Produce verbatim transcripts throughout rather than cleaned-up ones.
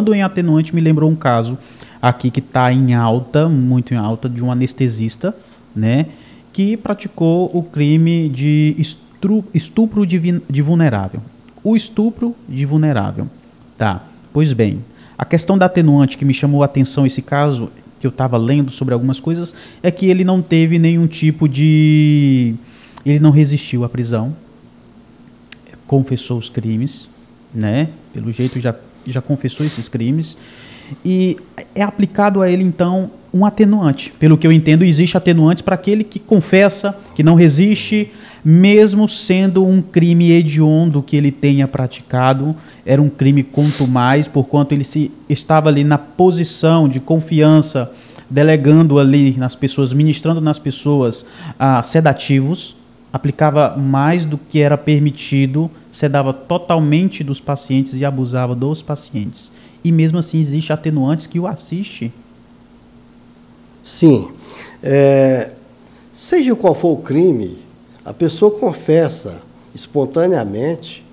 em atenuante, me lembrou um caso aqui que está em alta, muito em alta, de um anestesista, né, que praticou o crime de estupro, estupro de, de vulnerável. O estupro de vulnerável. Tá, pois bem, a questão da atenuante que me chamou a atenção esse caso, que eu estava lendo sobre algumas coisas, é que ele não teve nenhum tipo de... Ele não resistiu à prisão, confessou os crimes, né? Pelo jeito já, já confessou esses crimes, e é aplicado a ele, então, um atenuante. Pelo que eu entendo, existe atenuantes para aquele que confessa, que não resiste, mesmo sendo um crime hediondo que ele tenha praticado, era um crime quanto mais, porquanto ele se, estava ali na posição de confiança, delegando ali nas pessoas, ministrando nas pessoas ah, sedativos, aplicava mais do que era permitido, sedava totalmente dos pacientes e abusava dos pacientes. E mesmo assim existe atenuantes que o assiste. Sim. É, seja qual for o crime, a pessoa confessa espontaneamente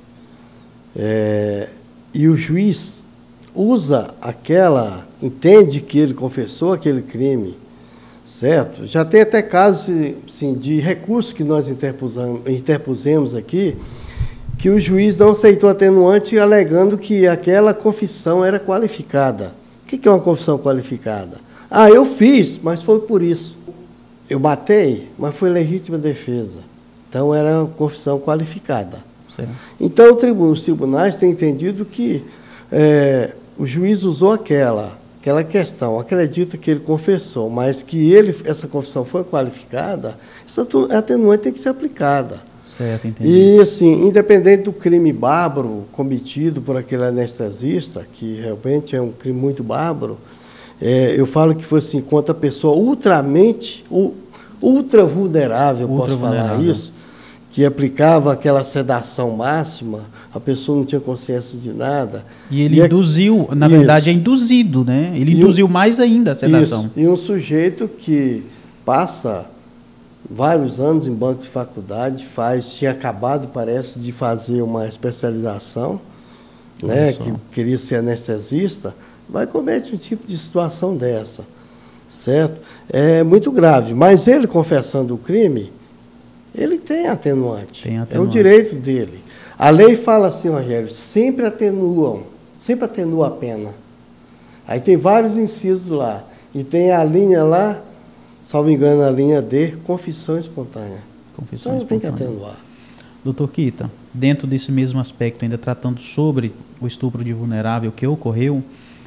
é, e o juiz usa aquela, entende que ele confessou aquele crime, certo? Já tem até casos assim, de recursos que nós interpusamos, interpusemos aqui, que o juiz não aceitou atenuante alegando que aquela confissão era qualificada. O que é uma confissão qualificada? Ah, eu fiz, mas foi por isso. Eu matei, mas foi legítima defesa. Então, era uma confissão qualificada. Sim. Então, o tribunal, os tribunais têm entendido que é, o juiz usou aquela, aquela questão, acredita que ele confessou, mas que ele, essa confissão foi qualificada, essa atenuante tem que ser aplicada. Certo, entendi. E, assim, independente do crime bárbaro cometido por aquele anestesista, que realmente é um crime muito bárbaro, é, eu falo que foi assim, contra a pessoa ultramente, ultra vulnerável, ultra posso vulnerável. falar isso, que aplicava aquela sedação máxima, a pessoa não tinha consciência de nada. E ele e induziu, é, na verdade, isso. é induzido, né? Ele e induziu um, mais ainda a sedação. Isso. E um sujeito que passa vários anos em banco de faculdade, faz, tinha acabado, parece, de fazer uma especialização, né, que queria ser anestesista, vai cometer um tipo de situação dessa, certo? É muito grave, mas ele confessando o crime, ele tem atenuante, tem atenuante. É o direito dele. A lei fala assim, Rogério, sempre atenuam, sempre atenua a pena. Aí tem vários incisos lá, e tem a linha lá, salvo engano, a linha D, confissão espontânea. Confissão então, espontânea. Tem que atenuar. Doutor Kita, dentro desse mesmo aspecto, ainda tratando sobre o estupro de vulnerável que ocorreu,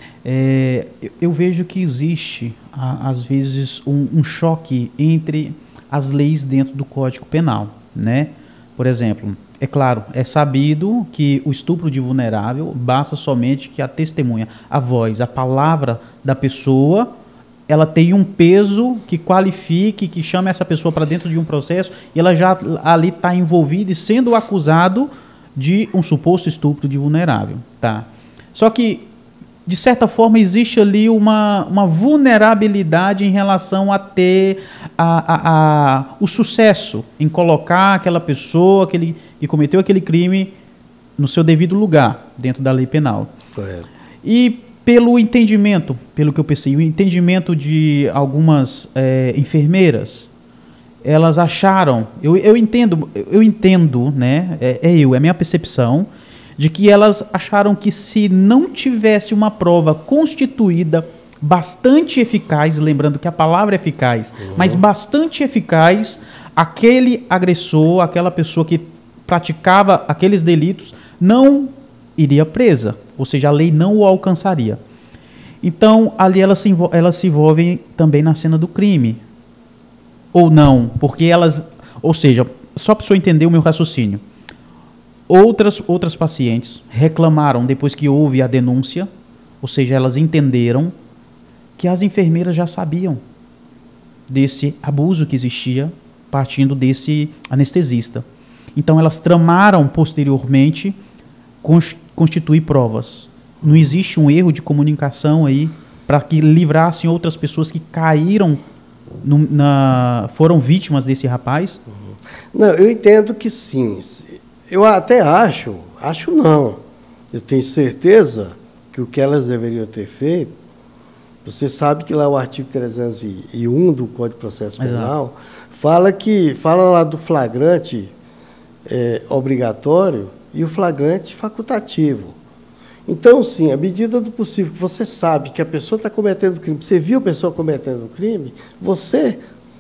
é, eu, eu vejo que existe, a, às vezes, um, um choque entre as leis dentro do Código Penal, né? Por exemplo, é claro, é sabido que o estupro de vulnerável basta somente que a testemunha, a voz, a palavra da pessoa, ela tem um peso que qualifique, que chame essa pessoa para dentro de um processo e ela já ali está envolvida e sendo acusado de um suposto estupro de vulnerável. Tá? Só que, de certa forma, existe ali uma, uma vulnerabilidade em relação a ter a, a, a, o sucesso em colocar aquela pessoa aquele, que cometeu aquele crime no seu devido lugar, dentro da lei penal. Correto. E pelo entendimento, pelo que eu pensei, o entendimento de algumas é, enfermeiras, elas acharam, eu, eu entendo, eu entendo, né, é, é eu, é a minha percepção, de que elas acharam que se não tivesse uma prova constituída bastante eficaz, lembrando que a palavra é eficaz, uhum. mas bastante eficaz, aquele agressor, aquela pessoa que praticava aqueles delitos, não iria presa, ou seja, a lei não o alcançaria. Então, ali elas se, envol elas se envolvem também na cena do crime. Ou não, porque elas... Ou seja, só para o senhor entender o meu raciocínio. Outras, outras pacientes reclamaram depois que houve a denúncia, ou seja, elas entenderam que as enfermeiras já sabiam desse abuso que existia partindo desse anestesista. Então, elas tramaram posteriormente constituir provas. Não existe um erro de comunicação aí para que livrassem outras pessoas que caíram, no, na, foram vítimas desse rapaz? Não, eu entendo que sim. Eu até acho, acho não, eu tenho certeza que o que elas deveriam ter feito, você sabe que lá o artigo trezentos e um do Código de Processo Penal Exato. fala que fala lá do flagrante é, obrigatório e o flagrante facultativo. Então, sim, à medida do possível, que você sabe que a pessoa está cometendo crime, você viu a pessoa cometendo crime, você,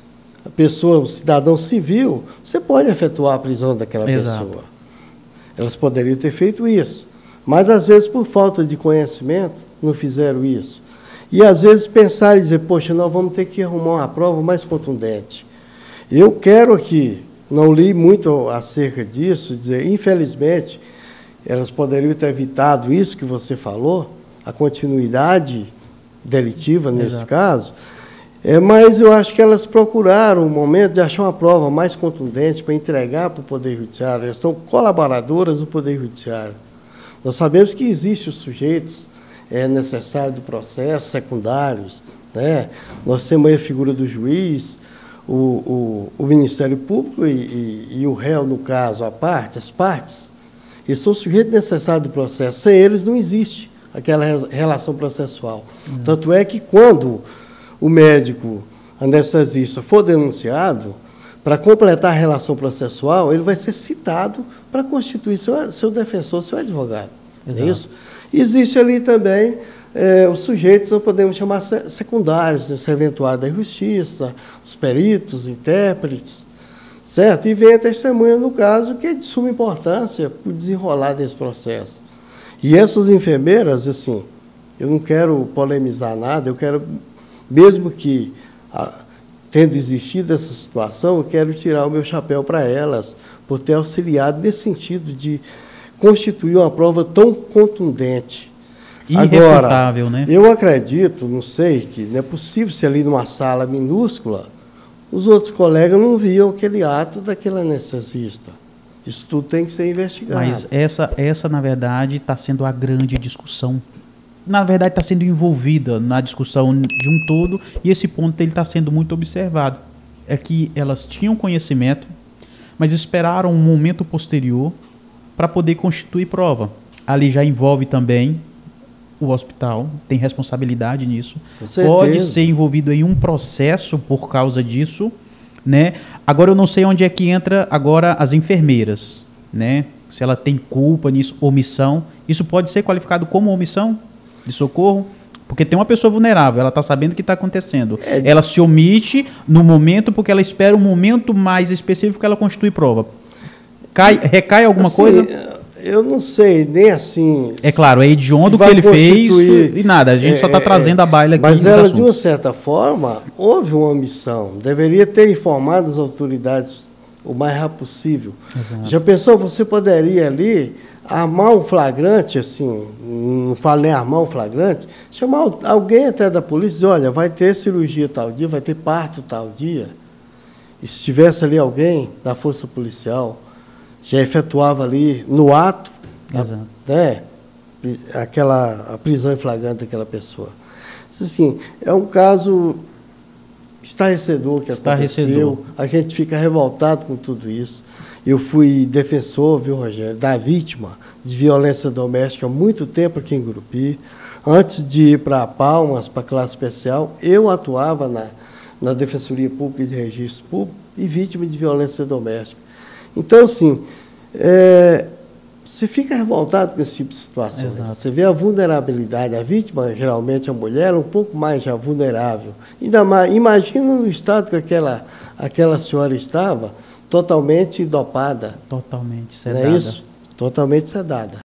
a pessoa, o cidadão civil, você pode efetuar a prisão daquela Exato. pessoa. Elas poderiam ter feito isso, mas às vezes por falta de conhecimento não fizeram isso. E às vezes pensaram e dizer, poxa, nós vamos ter que arrumar uma prova mais contundente. Eu quero aqui, não li muito acerca disso, dizer, infelizmente, elas poderiam ter evitado isso que você falou, a continuidade delitiva nesse Exato. caso, é, mas eu acho que elas procuraram um momento de achar uma prova mais contundente para entregar para o Poder Judiciário. Elas são colaboradoras do Poder Judiciário. Nós sabemos que existem os sujeitos é, necessários do processo, secundários, né? Nós temos aí a figura do juiz, o, o, o Ministério Público e, e, e o réu, no caso, a parte, as partes. Eles são sujeitos necessários do processo. Sem eles não existe aquela relação processual. Uhum. Tanto é que quando o médico anestesista for denunciado, para completar a relação processual, ele vai ser citado para constituir seu, seu defensor, seu advogado. Exato. É isso? Existe ali também é, os sujeitos, nós podemos chamar secundários, os serventuários da justiça, os peritos, intérpretes, certo? E vem a testemunha, no caso, que é de suma importância para o desenrolar desse processo. E essas enfermeiras, assim, eu não quero polemizar nada, eu quero, mesmo que, a, tendo existido essa situação, eu quero tirar o meu chapéu para elas, por ter auxiliado nesse sentido de constituir uma prova tão contundente. Irrefutável, Agora, né? Eu acredito, não sei, que não é possível se ali numa sala minúscula, os outros colegas não viam aquele ato daquele anestesista. Isso tudo tem que ser investigado. Mas essa, essa na verdade, está sendo a grande discussão. Na verdade, está sendo envolvida na discussão de um todo, e esse ponto ele está sendo muito observado. É que elas tinham conhecimento, mas esperaram um momento posterior para poder constituir prova. Ali já envolve também o hospital, tem responsabilidade nisso, pode ser envolvido em um processo por causa disso, né? Agora eu não sei onde é que entra agora as enfermeiras, né? Se ela tem culpa nisso, omissão, isso pode ser qualificado como omissão de socorro? Porque tem uma pessoa vulnerável, ela está sabendo o que está acontecendo. É. Ela se omite no momento porque ela espera um momento mais específico que ela constitui prova. Cai, recai alguma assim, coisa? Eu não sei, nem assim... É claro, é hediondo o que ele fez e nada, a gente é, só está trazendo a baila aqui. Mas ela, assuntos. de uma certa forma, houve uma omissão. Deveria ter informado as autoridades o mais rápido possível. Exato. Já pensou, você poderia ali armar um flagrante, assim, não falo nem armar um flagrante, chamar alguém até da polícia e dizer, olha, vai ter cirurgia tal dia, vai ter parto tal dia. E se tivesse ali alguém da força policial, já efetuava ali no ato, Exato. A, né, aquela, a prisão em flagrante daquela pessoa. Assim, é um caso estarrecedor que estarrecedor. aconteceu, a gente fica revoltado com tudo isso. Eu fui defensor, viu, Rogério, da vítima de violência doméstica há muito tempo aqui em Gurupi. Antes de ir para Palmas, para a classe especial, eu atuava na, na Defensoria Pública de Registro Público e vítima de violência doméstica. Então, assim, é, você fica revoltado com esse tipo de situação. Exato. Você vê a vulnerabilidade, a vítima, geralmente a mulher, um pouco mais já vulnerável. Ainda mais, imagina no estado que aquela, aquela senhora estava, totalmente dopada. Totalmente sedada. Não é isso? Totalmente sedada.